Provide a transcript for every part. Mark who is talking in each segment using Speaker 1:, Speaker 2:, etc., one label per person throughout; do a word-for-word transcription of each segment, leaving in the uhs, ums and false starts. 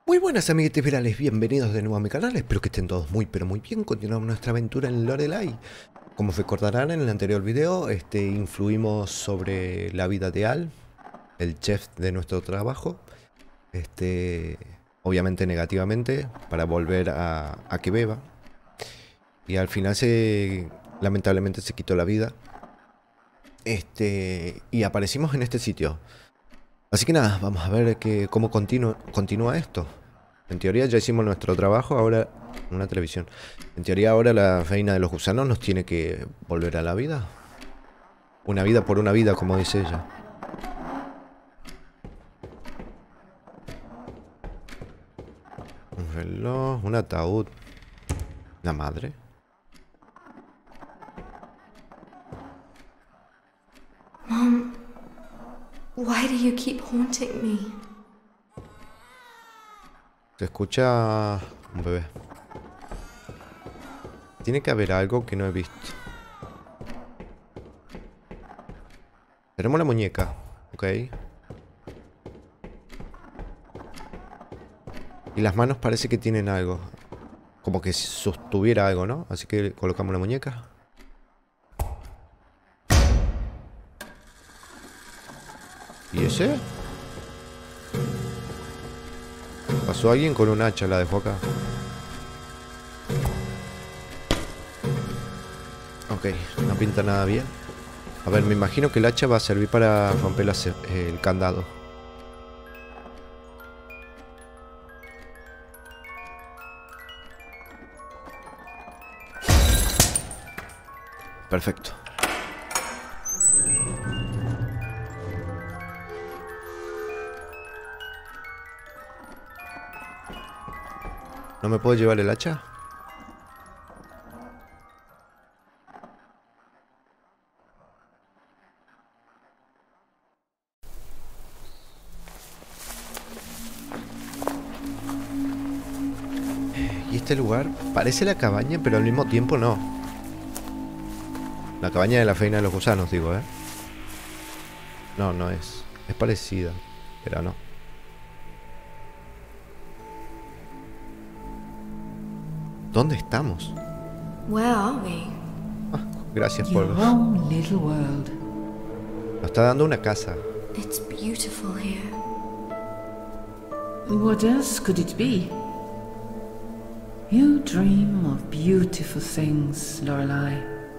Speaker 1: Muy buenas amiguetes virales, bienvenidos de nuevo a mi canal, espero que estén todos muy pero muy bien. Continuamos nuestra aventura en Lorelei. Como recordarán en el anterior video, este, influimos sobre la vida de Al, el chef de nuestro trabajo, este, obviamente negativamente, para volver a, a que beba. Y al final se, lamentablemente se quitó la vida. Este, y aparecimos en este sitio. Así que nada, vamos a ver que, cómo continúa, continúa esto. En teoría ya hicimos nuestro trabajo, ahora una televisión. En teoría ahora la reina de los gusanos nos tiene que volver a la vida. Una vida por una vida, como dice ella. Un reloj, un ataúd. La madre.
Speaker 2: Mom, why do you keep haunting me?
Speaker 1: Se escucha un bebé. Tiene que haber algo que no he visto. Tenemos la muñeca, ok. Y las manos parece que tienen algo. Como que sostuviera algo, ¿no? Así que colocamos la muñeca. ¿Y ese? Pasó alguien con un hacha, la dejó acá. Ok, no pinta nada bien. A ver, me imagino que el hacha va a servir para romper la, el candado. Perfecto. ¿No me puedo llevar el hacha? Y este lugar parece la cabaña, pero al mismo tiempo no. La cabaña de la reina de los gusanos, digo, ¿eh? No, no es. Es parecida, pero no. ¿Dónde estamos?
Speaker 2: Where are we?
Speaker 1: Ah, gracias por...
Speaker 3: Your own little world.
Speaker 1: Nos está dando una casa.
Speaker 2: It's beautiful here.
Speaker 3: What else could it be? You dream of beautiful things, Lorelei.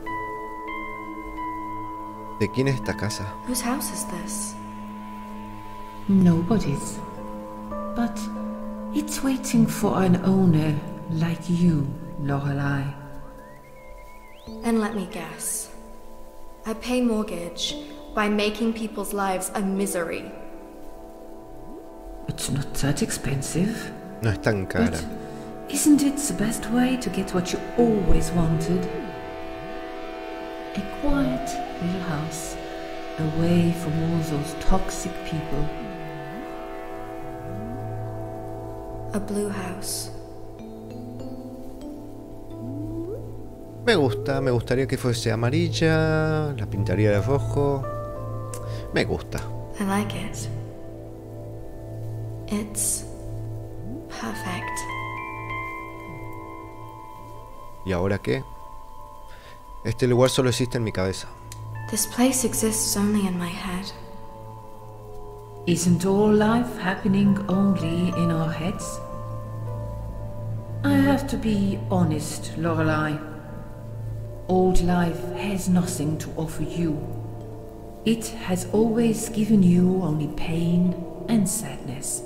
Speaker 1: ¿De quién es esta casa?
Speaker 2: Whose house is this?
Speaker 3: Nobody's. But it's waiting for an owner like you, Lorelei.
Speaker 2: And let me guess. I pay mortgage by making people's lives a misery.
Speaker 3: It's not that expensive.
Speaker 1: No es tan cara.
Speaker 3: But isn't it the best way to get what you always wanted? A quiet little house, away from all those toxic people.
Speaker 2: A blue house.
Speaker 1: Me gusta, me gustaría que fuese amarilla. La pintaría de rojo. Me gusta.
Speaker 2: I like it. It's perfect.
Speaker 1: ¿Y ahora qué? Este lugar solo existe en mi cabeza.
Speaker 2: This place exists only in my head.
Speaker 3: Isn't all life happening only in our heads? I have to be honest, Lorelei. Old life has nothing to offer you. It has always given you only pain and sadness.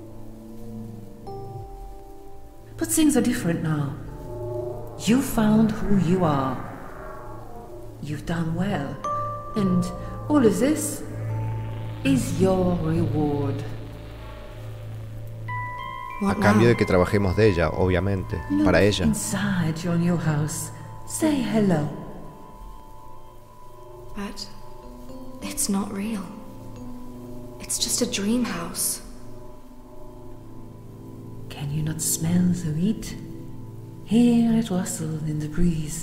Speaker 3: But things are different now. You found who you are. You've done well. And all of this is your reward.
Speaker 1: A
Speaker 2: What
Speaker 1: cambio de
Speaker 2: now?
Speaker 1: que trabajemos de ella, obviamente.
Speaker 3: Look
Speaker 1: Para ella.
Speaker 3: inside your new house. Say hello.
Speaker 2: But it's not real. It's just a dream house.
Speaker 3: Can you not smell the wheat? Hear it rustle in the breeze.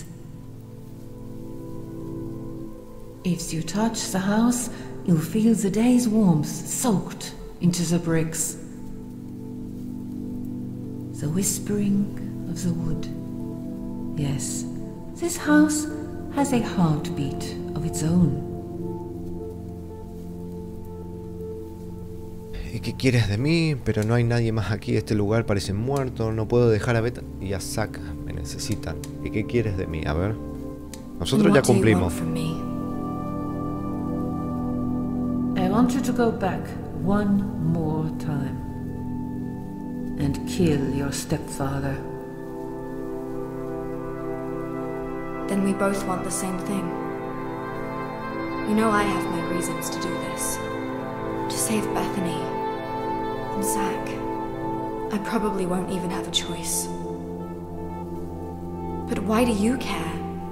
Speaker 3: If you touch the house, you'll feel the day's warmth soaked into the bricks. The whispering of the wood. Yes, this house has a heartbeat of its own.
Speaker 1: ¿Y qué quieres de mí? Pero no hay nadie más aquí. Este lugar parece muerto. No puedo dejar a Beth y a Zack. Me necesitan. ¿Y qué quieres de mí? A ver. Nosotros ya cumplimos.
Speaker 3: I want you to go back one more time and kill your stepfather.
Speaker 2: Then we both want the same thing. You know I have my reasons to do this. To save Bethany and Zack. I probably won't even have a choice. But why do you care?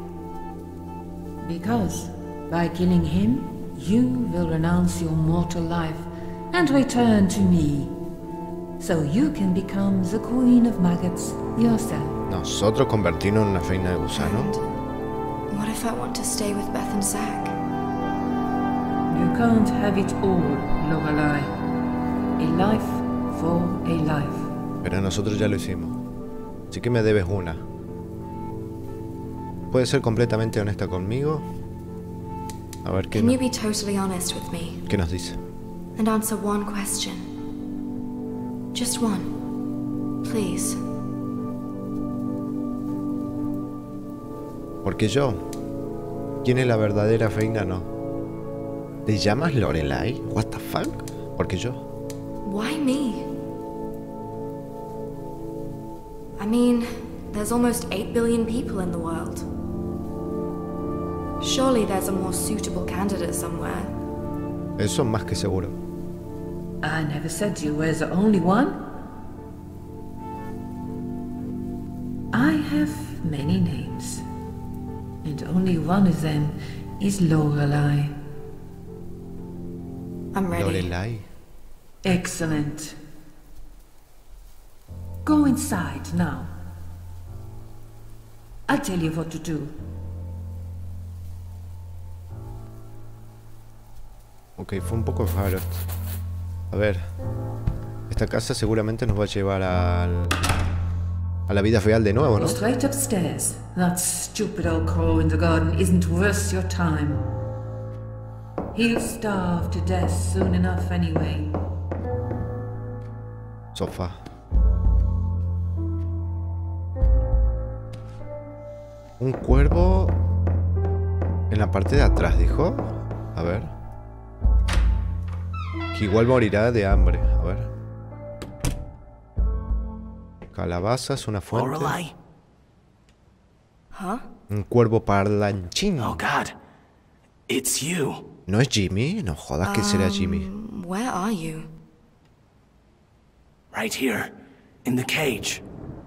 Speaker 3: Because by killing him, you will renounce your mortal life and return to me. So you can become the Queen of Maggots yourself.
Speaker 1: Nosotros convertirnos en una feina de gusano.
Speaker 2: And what if I want to stay with Beth and Zack?
Speaker 3: You can't have it all, Lorelai. A life for a life.
Speaker 1: Pero nosotros ya lo hicimos. Así que me debes una. ¿Puedes ser completamente honesta conmigo? A ver qué,
Speaker 2: Can
Speaker 1: no,
Speaker 2: you be totally honest with me?
Speaker 1: ¿qué nos dice?
Speaker 2: And answer one question. Just one. Please.
Speaker 1: Porque yo. ¿Quién es la verdadera feina? No. ¿Te llamas Lorelai? What the fuck? Porque yo.
Speaker 2: Why me? I mean, there's almost eight billion people in the world. Surely there's a more suitable candidate somewhere.
Speaker 1: Eso es más que seguro.
Speaker 3: I never said you were the only one. I have many names, and only one of them is Lorelai.
Speaker 2: I'm ready.
Speaker 1: Lorelai.
Speaker 3: Excellent. Go inside now. I'll tell you what to do.
Speaker 1: Ok, fue un poco raro. A ver. Esta casa seguramente nos va a llevar al, a la vida real de nuevo, ¿no?
Speaker 3: Go straight upstairs. That stupid old crow in the garden isn't worth your time. He'll starve to death soon enough anyway.
Speaker 1: Sofá. Un cuervo en la parte de atrás, dijo. A ver. Que igual morirá de hambre. A ver. Calabazas, una fuente.
Speaker 4: Lorelai?
Speaker 2: Huh?
Speaker 1: Un cuervo parlanchín.
Speaker 4: Oh God, it's you.
Speaker 1: ¿No es Jimmy? No jodas que será Jimmy.
Speaker 2: Where are you?
Speaker 4: Right here, in the cage.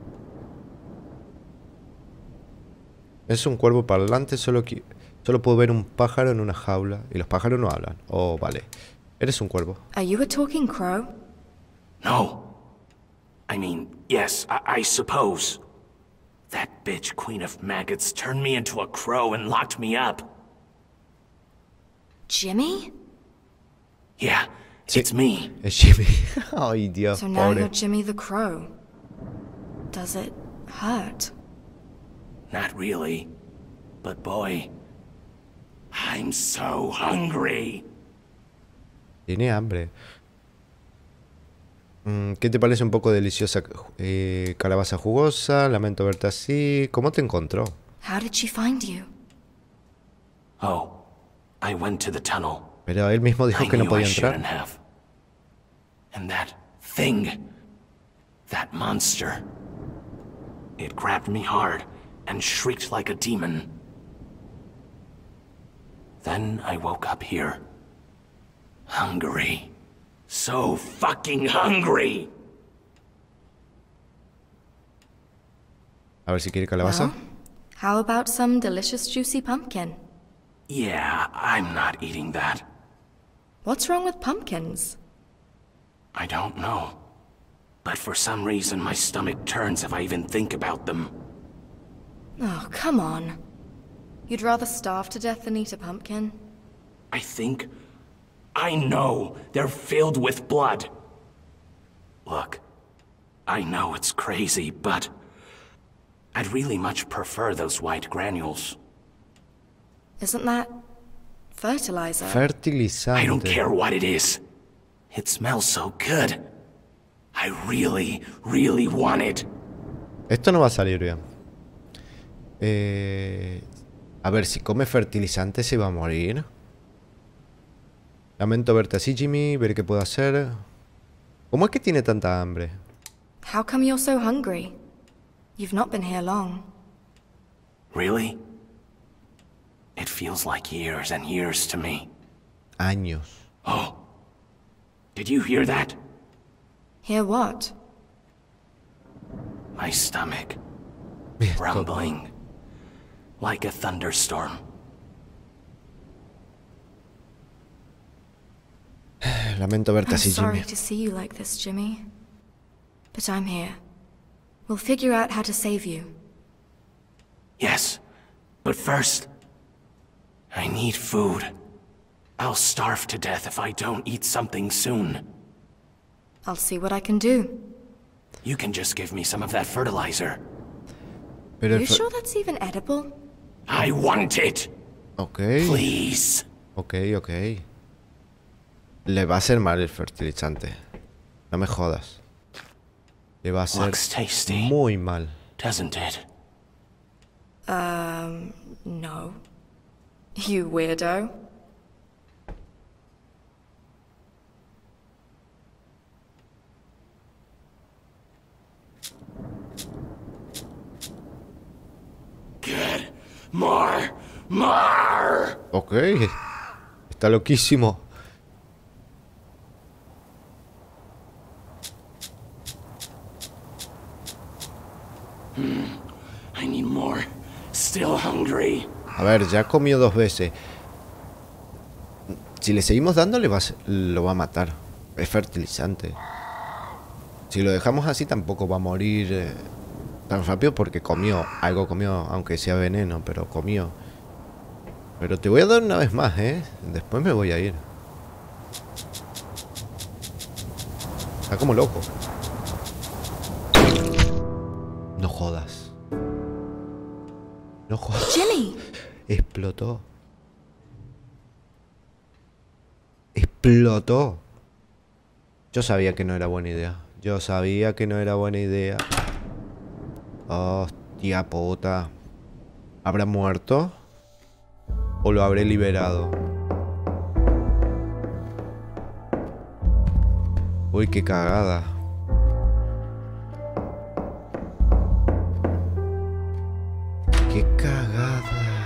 Speaker 1: Es un cuervo parlante, solo, que, solo puedo ver un pájaro en una jaula. Y los pájaros no hablan. Oh, vale. Eres un cuervo.
Speaker 2: Are you a talking crow?
Speaker 4: No. I mean, yes, I, I suppose. That bitch Queen of Maggots turned me into a crow and locked me up.
Speaker 2: Jimmy?
Speaker 4: Yeah,
Speaker 1: Sí.
Speaker 4: it's me.
Speaker 1: Es Jimmy. Ay, Dios,
Speaker 2: So now
Speaker 1: pobre.
Speaker 2: you're Jimmy the Crow. Does it hurt?
Speaker 4: Not really. But boy, I'm so hungry.
Speaker 1: Tiene hambre. Mm, ¿Qué te parece un poco deliciosa eh, calabaza jugosa? Lamento verte así. ¿Cómo te encontró?
Speaker 2: How did she find you?
Speaker 4: Oh, I went to the tunnel.
Speaker 1: Pero él mismo dijo
Speaker 4: I
Speaker 1: que no
Speaker 4: knew I
Speaker 1: podía
Speaker 4: shouldn't
Speaker 1: entrar.
Speaker 4: have. And that thing, that monster, it grabbed me hard and shrieked like a demon. Then I woke up here. Hungry. So fucking hungry!
Speaker 1: A ver si quiere calabaza.
Speaker 2: Well, how about some delicious juicy pumpkin?
Speaker 4: Yeah, I'm not eating that.
Speaker 2: What's wrong with pumpkins?
Speaker 4: I don't know. But for some reason my stomach turns if I even think about them.
Speaker 2: Oh, come on. You'd rather starve to death than eat a pumpkin?
Speaker 4: I think... I know they're filled with blood. Look, I know it's crazy, but I'd really much prefer those white granules.
Speaker 2: Isn't that fertilizer?
Speaker 1: Fertilizante.
Speaker 4: I don't care what it is. It smells so good. I really, really want it.
Speaker 1: Esto no va a salir bien. Eh, a ver, si come fertilizante se va a morir. Lamento verte así, Jimmy. Ver qué puedo hacer. ¿Cómo es que tiene tanta hambre?
Speaker 2: How come you're so hungry? You've not been here long.
Speaker 4: Really? It feels like years and years to me.
Speaker 1: Años.
Speaker 4: Oh. Did you hear that?
Speaker 2: Hear what?
Speaker 4: My stomach.
Speaker 1: Esto-
Speaker 4: Rumbling. Like a thunderstorm.
Speaker 1: Lamento verte
Speaker 2: I'm
Speaker 1: así,
Speaker 2: sorry
Speaker 1: Jimmy.
Speaker 2: to see you like this, Jimmy. But I'm here. We'll figure out how to save you.
Speaker 4: Yes. But first, I need food. I'll starve to death if I don't eat something soon.
Speaker 2: I'll see what I can do.
Speaker 4: You can just give me some of that fertilizer.
Speaker 1: Pero el
Speaker 2: You
Speaker 1: fer-
Speaker 2: sure that's even edible?
Speaker 4: I want it!
Speaker 1: Ok.
Speaker 4: Please.
Speaker 1: Ok, ok. Le va a hacer mal el fertilizante. No me jodas. Le va a hacer
Speaker 4: Looks tasty,
Speaker 1: muy mal.
Speaker 4: doesn't it?
Speaker 2: Um, no. You weirdo.
Speaker 4: Good. More. More.
Speaker 1: Ok. Está loquísimo.
Speaker 4: I need more. Still hungry.
Speaker 1: A ver, ya comió dos veces. Si le seguimos dando, le va a, se- lo va a matar. Es fertilizante. Si lo dejamos así, tampoco va a morir eh, tan rápido porque comió. Algo comió, aunque sea veneno, pero comió. Pero te voy a dar una vez más, ¿eh? Después me voy a ir. Está como loco. No jodas. No jodas.
Speaker 2: Jimmy!
Speaker 1: Explotó. Explotó. Yo sabía que no era buena idea. Yo sabía que no era buena idea. Hostia puta. ¿Habrá muerto? ¿O lo habré liberado? Uy, qué cagada. Qué cagada.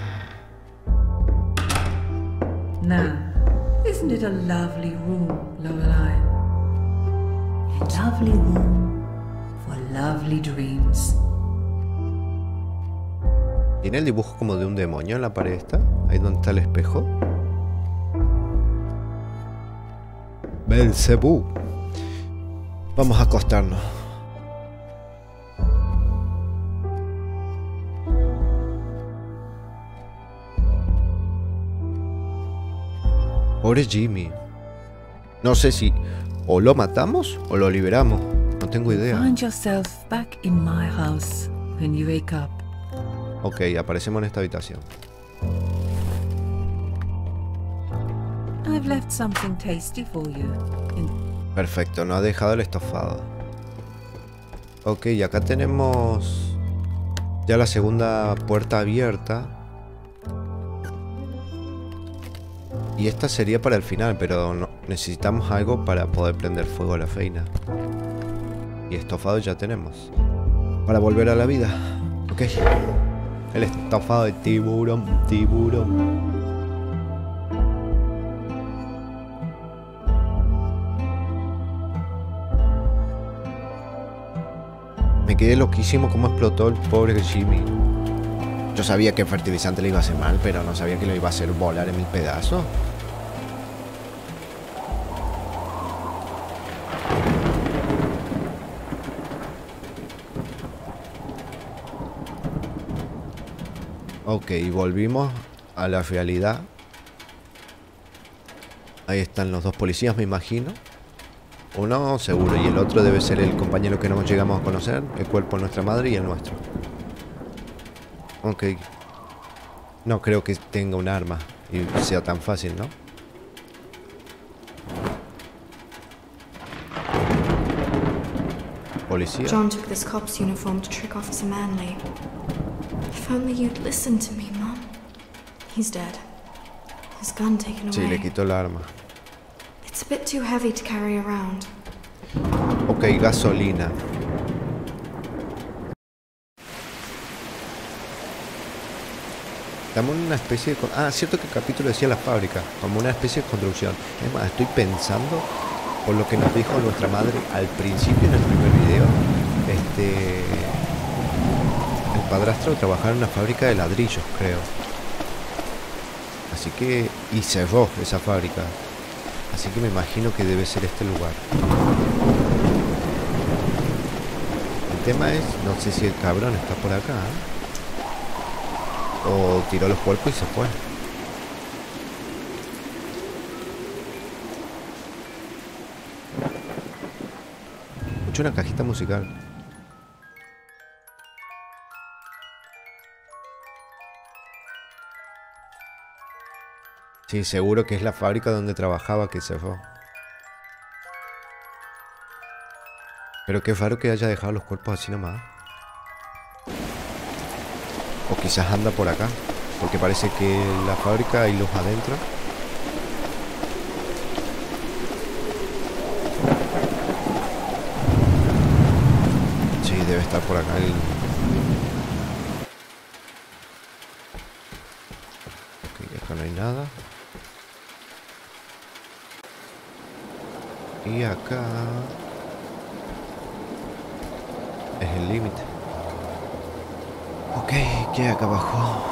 Speaker 3: Now, isn't it a lovely room, Lorelei? A lovely room for lovely dreams.
Speaker 1: ¿Tiene el dibujo como de un demonio en la pared esta? Ahí donde está el espejo. Belzebú. Vamos a acostarnos. Pobre Jimmy. No sé si o lo matamos o lo liberamos. No tengo idea.
Speaker 3: Find yourself back in my house when you wake up.
Speaker 1: Ok, aparecemos en esta habitación.
Speaker 3: I've left something tasty for you. In
Speaker 1: Perfecto, nos ha dejado el estofado. Ok, y acá tenemos ya la segunda puerta abierta. Y esta sería para el final, pero no, necesitamos algo para poder prender fuego a la feina. Y estofado ya tenemos. Para volver a la vida. Ok. El estofado de tiburón, tiburón. Me quedé loquísimo cómo explotó el pobre Jimmy. Yo sabía que el fertilizante le iba a hacer mal, pero no sabía que lo iba a hacer volar en mil pedazos. Ok, volvimos a la realidad. Ahí están los dos policías, me imagino. Uno seguro, y el otro debe ser el compañero que no llegamos a conocer, el cuerpo de nuestra madre y el nuestro. Ok. No creo que tenga un arma y sea tan fácil, ¿no? Policía.
Speaker 2: John took this cop's uniform to trick Officer Manley. If only you'd listen to me, Mom. He's dead. His gun taken away.
Speaker 1: Sí, le quitó el arma.
Speaker 2: It's a bit too heavy to carry around.
Speaker 1: Ok, gasolina. Estamos en una especie de... Ah, cierto que el capítulo decía la fábrica, como una especie de construcción. Es más, estoy pensando, por lo que nos dijo nuestra madre al principio en el primer video, este... el padrastro trabajaba en una fábrica de ladrillos, creo. Así que... y cerró esa fábrica. Así que me imagino que debe ser este lugar. El tema es, no sé si el cabrón está por acá, ¿eh? O tiró los cuerpos y se fue. Escucho una cajita musical. Sí, seguro que es la fábrica donde trabajaba que se fue. Pero qué raro que haya dejado los cuerpos así nomás. O quizás anda por acá, porque parece que en la fábrica hay luz adentro. Sí, debe estar por acá el... Ok, acá no hay nada. Y acá... es el límite. Ok, ¿qué hay acá abajo?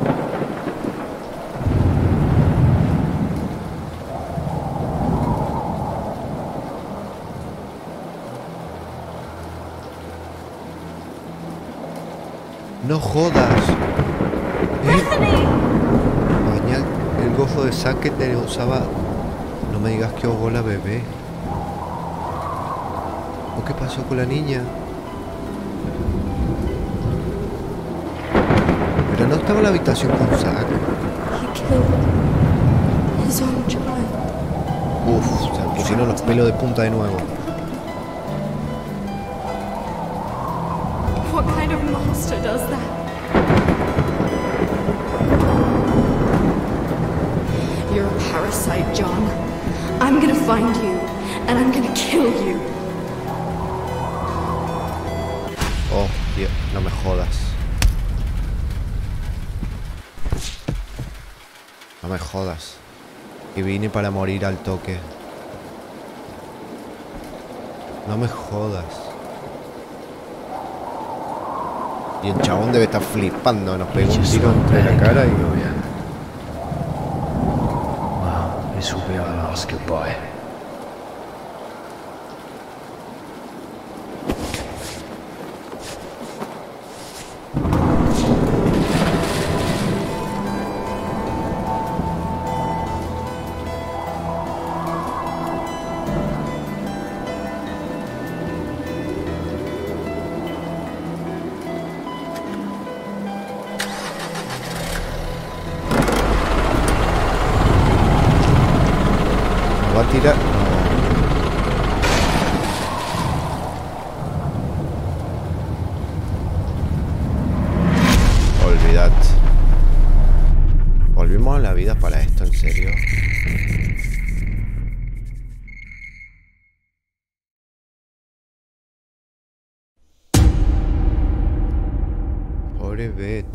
Speaker 1: ¡No jodas! ¿Eh? Bañar el gozo de Zack que te usaba... No me digas que ahogó la bebé. ¿O qué pasó con la niña? Pero no estaba en la habitación con Zack.
Speaker 2: He killed his own child.
Speaker 1: Uf, se me pusieron los pelos de punta de nuevo.
Speaker 2: What kind of monster does that? You're a parasite, John. I'm gonna find you, and I'm gonna kill you.
Speaker 1: Oh, tío, no me jodas. No me jodas. Que vine para morir al toque. No me jodas. Y el chabón debe estar flipando. Nos pegó un tiro entre la cara y...
Speaker 5: Well, this will be our last goodbye.
Speaker 1: Va a tirar... No. Olvidad. Volvimos a la vida para esto, ¿en serio? Pobre Beth.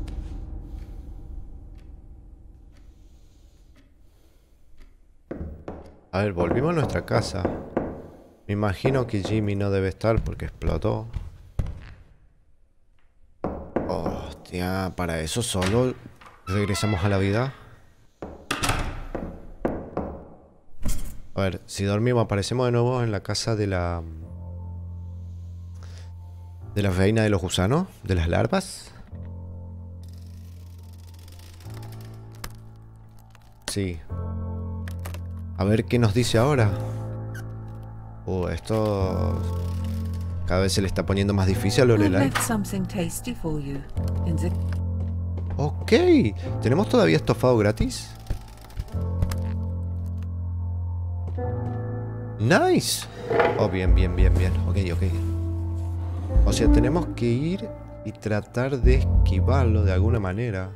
Speaker 1: A ver, volvimos a nuestra casa. Me imagino que Jimmy no debe estar porque explotó. Hostia, para eso solo regresamos a la vida. A ver, si dormimos, aparecemos de nuevo en la casa de la... de la reina de los gusanos, de las larvas. Sí. A ver qué nos dice ahora. Uh, esto cada vez se le está poniendo más difícil a
Speaker 3: I've
Speaker 1: Lorelai.
Speaker 3: left something tasty for you in the...
Speaker 1: Ok, ¿tenemos todavía estofado gratis? Nice. Oh, bien, bien, bien, bien. Ok, ok. O sea, tenemos que ir y tratar de esquivarlo de alguna manera.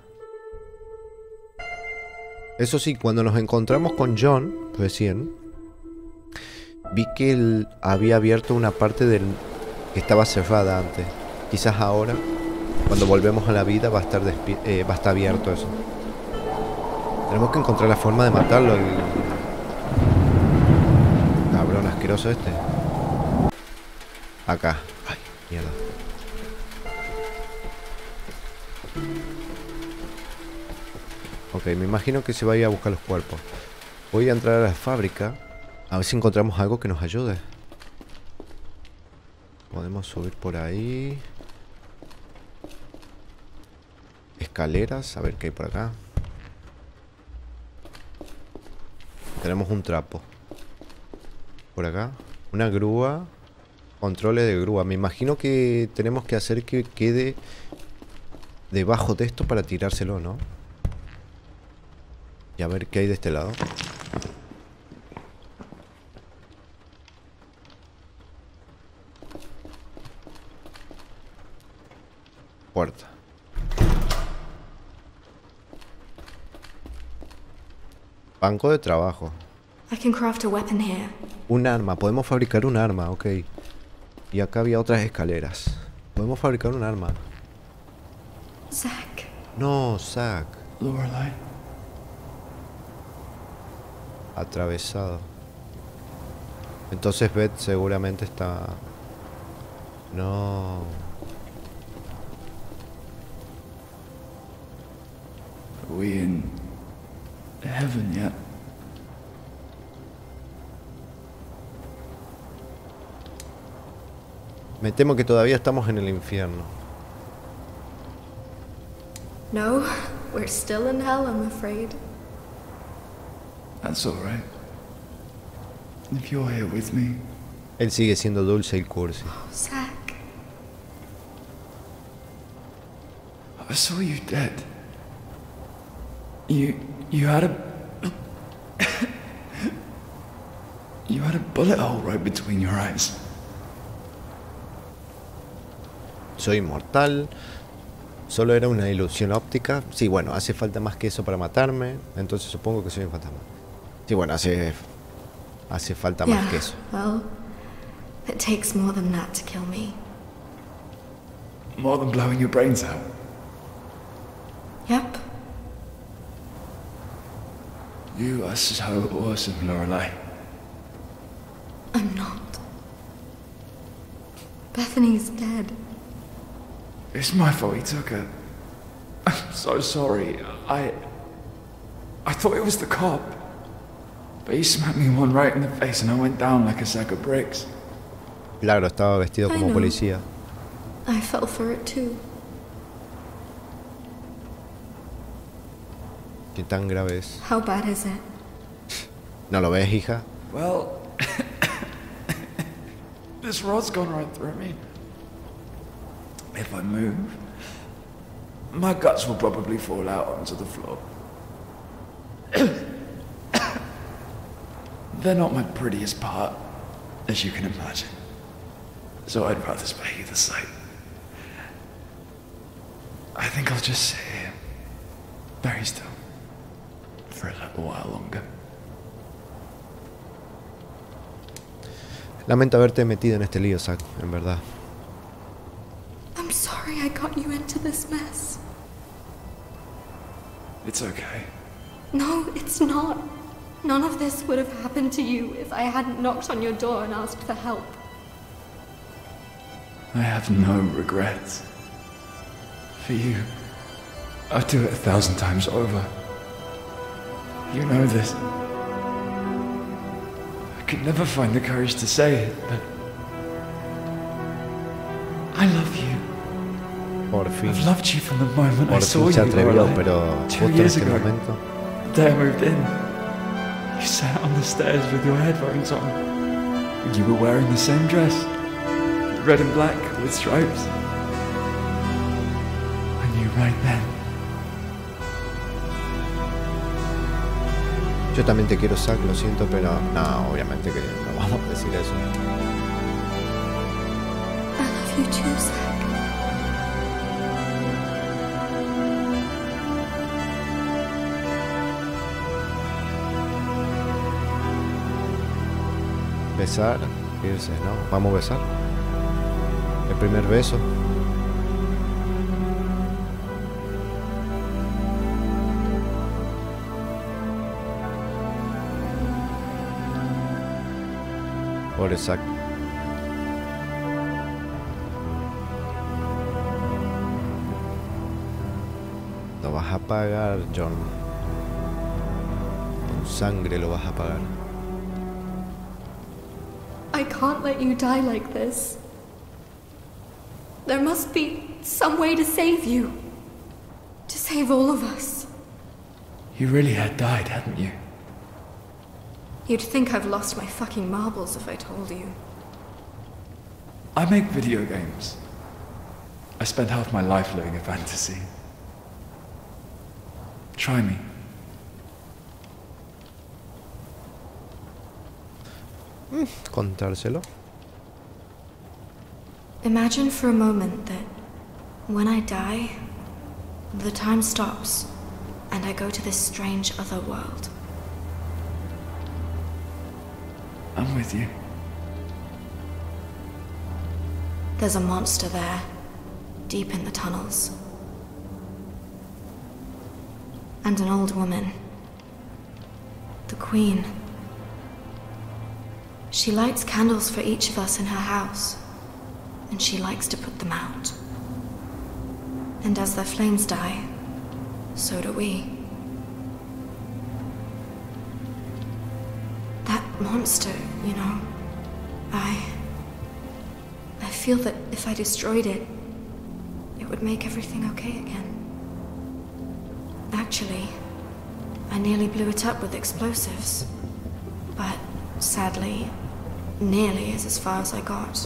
Speaker 1: Eso sí, cuando nos encontramos con John recién, vi que él había abierto una parte del que estaba cerrada antes. Quizás ahora, cuando volvemos a la vida, va a estar, eh, va a estar abierto eso. Tenemos que encontrar la forma de matarlo. El cabrón asqueroso este. Acá. Ay, mierda. Ok, me imagino que se va a ir a buscar los cuerpos. Voy a entrar a la fábrica. A ver si encontramos algo que nos ayude. Podemos subir por ahí. Escaleras, a ver qué hay por acá. Tenemos un trapo. Por acá. Una grúa. Controles de grúa. Me imagino que tenemos que hacer que quede debajo de esto para tirárselo, ¿no? Y a ver qué hay de este lado. Puerta. Banco de trabajo.
Speaker 2: I can craft a weapon here.
Speaker 1: Un arma. Podemos fabricar un arma, ok. Y acá había otras escaleras. Podemos fabricar un arma.
Speaker 2: Zack.
Speaker 1: No, Zack.
Speaker 5: Lorelai.
Speaker 1: Atravesado. Entonces Beth seguramente está... No.
Speaker 5: Are we in heaven yet?
Speaker 1: Me temo que todavía estamos en el infierno.
Speaker 2: No, we're still in hell, I'm afraid.
Speaker 5: That's all right. If you're here with me,
Speaker 1: Él sigue siendo dulce y cursi.
Speaker 2: Oh, Zack.
Speaker 5: I saw you dead. You, you had a, you had a bullet hole right between your eyes.
Speaker 1: Soy inmortal. Solo era una ilusión óptica. Sí, bueno, hace falta más que eso para matarme. Entonces supongo que soy un fantasma. Sí, bueno, hace... Hace falta más
Speaker 2: Yeah,
Speaker 1: que eso.
Speaker 2: well, it takes more than that to kill me.
Speaker 5: More than blowing your brains out.
Speaker 2: Yep.
Speaker 5: You are so awesome, Lorelai.
Speaker 2: I'm not. Bethany's dead.
Speaker 5: It's my fault he took her. I'm so sorry. I... I thought it was the cop. But he smacked me one right in the face and I went down like a sack of bricks.
Speaker 1: Claro, estaba vestido
Speaker 2: I
Speaker 1: como
Speaker 2: know.
Speaker 1: policía.
Speaker 2: I fell for it too.
Speaker 1: ¿Qué tan grave es?
Speaker 2: How bad is it?
Speaker 1: ¿No lo ves, hija?
Speaker 5: Well... this rod's gone right through me. If I move, my guts will probably fall out onto the floor. They're not my prettiest part, as you can imagine. So I'd rather spare you the sight. I think I'll just sit here, very still, for a little while longer.
Speaker 1: Lamento haberte metido en este lío, Zack, en verdad.
Speaker 2: I'm sorry I got you into this mess.
Speaker 5: It's okay.
Speaker 2: No, it's not. None of this would have happened to you if I hadn't knocked on your door and asked for help.
Speaker 5: I have no regrets. For you, I'd do it a thousand times over. You know this. I could never find the courage to say it, but I love you.
Speaker 1: Por fin.
Speaker 5: I've loved you from the moment I
Speaker 1: Por
Speaker 5: saw
Speaker 1: fin se
Speaker 5: you,
Speaker 1: atrevió,
Speaker 5: Lorelai.
Speaker 1: pero
Speaker 5: Two
Speaker 1: justo en
Speaker 5: years
Speaker 1: este
Speaker 5: ago,
Speaker 1: momento.
Speaker 5: the day I moved in, you sat on the stairs with your headphones on. You were wearing the same dress. Red and black with stripes. I knew right then.
Speaker 1: Yo también te quiero, Zack, lo siento, pero no, obviamente que no vamos a decir eso.
Speaker 2: I love you too, Zack.
Speaker 1: Besar, irse, ¿no? Vamos a besar. El primer beso. Pobre Zack. Lo vas a pagar, John. Con sangre lo vas a pagar.
Speaker 2: I can't let you die like this. There must be some way to save you. To save all of us.
Speaker 5: You really had died, hadn't you?
Speaker 2: You'd think I've lost my fucking marbles if I told you.
Speaker 5: I make video games. I spent half my life living a fantasy. Try me.
Speaker 1: Contárselo.
Speaker 2: Imagine for a moment that when I die, the time stops and I go to this strange other world.
Speaker 5: I'm with you.
Speaker 2: There's a monster there, deep in the tunnels. And an old woman. The Queen. She lights candles for each of us in her house, and she likes to put them out. And as their flames die, so do we. That monster, you know, I... I feel that if I destroyed it, it would make everything okay again. Actually, I nearly blew it up with explosives. But, sadly, nearly is as far as I got.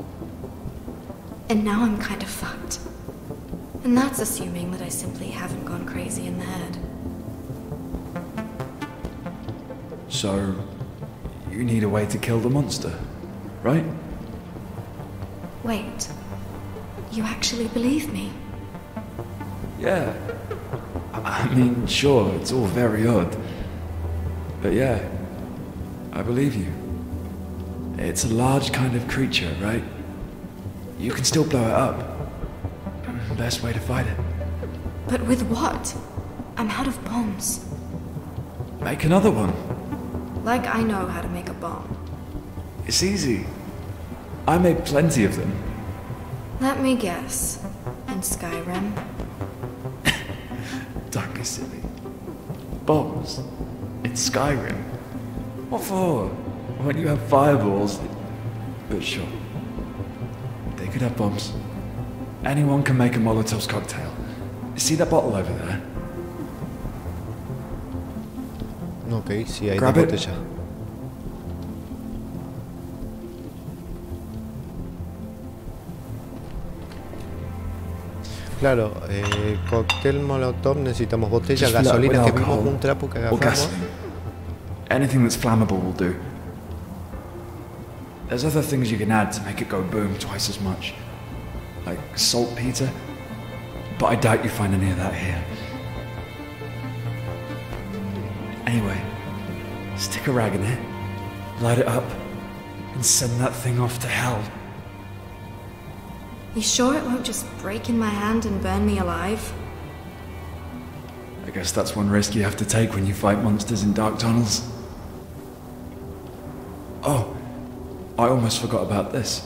Speaker 2: And now I'm kind of fucked. And that's assuming that I simply haven't gone crazy in the head.
Speaker 5: So, you need a way to kill the monster, right?
Speaker 2: Wait. You actually believe me?
Speaker 5: Yeah. I mean, sure, it's all very odd. But yeah, I believe you. It's a large kind of creature, right? You can still blow it up. Best way to fight it.
Speaker 2: But with what? I'm out of bombs.
Speaker 5: Make another one.
Speaker 2: Like I know how to make a bomb.
Speaker 5: It's easy. I made plenty of them.
Speaker 2: Let me guess. In Skyrim?
Speaker 5: Don't be silly. Bombs? In Skyrim? What for? When you have fireballs? But sure. They could have bombs. Anyone can make a Molotov's cocktail. See that bottle over there?
Speaker 1: Ok, sí, hay
Speaker 5: Grab
Speaker 1: dos
Speaker 5: it.
Speaker 1: botellas. Claro, eh, cóctel molotov, necesitamos botella,
Speaker 5: Just fill it up
Speaker 1: gasolina,
Speaker 5: with
Speaker 1: que vimos
Speaker 5: alcohol
Speaker 1: un trapo que
Speaker 5: or
Speaker 1: agarramos.
Speaker 5: gasoline. Anything that's flammable will do. There's other things you can add to make it go boom twice as much. Like saltpeter. But I doubt you find any of that here. Anyway, stick a rag in it, light it up, and send that thing off to hell.
Speaker 2: You sure it won't just break in my hand and burn me alive?
Speaker 5: I guess that's one risk you have to take when you fight monsters in dark tunnels. Oh, I almost forgot about this.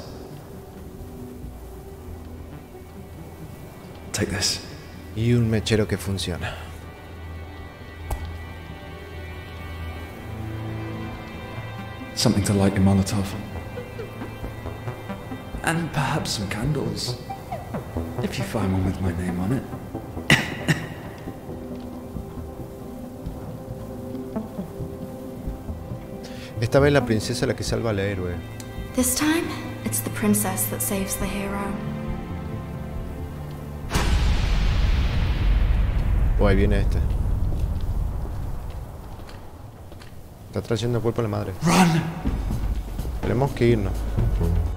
Speaker 5: Take this.
Speaker 1: Y un mechero que funciona.
Speaker 5: Something to light your Molotov. And perhaps some candles. If you find one with my name on it.
Speaker 1: Esta vez la princesa es la que salva al héroe.
Speaker 2: This time, it's the princess that saves the hero.
Speaker 1: Oh, ahí viene este. Está trayendo el cuerpo a la madre.
Speaker 5: Run.
Speaker 1: Tenemos que irnos.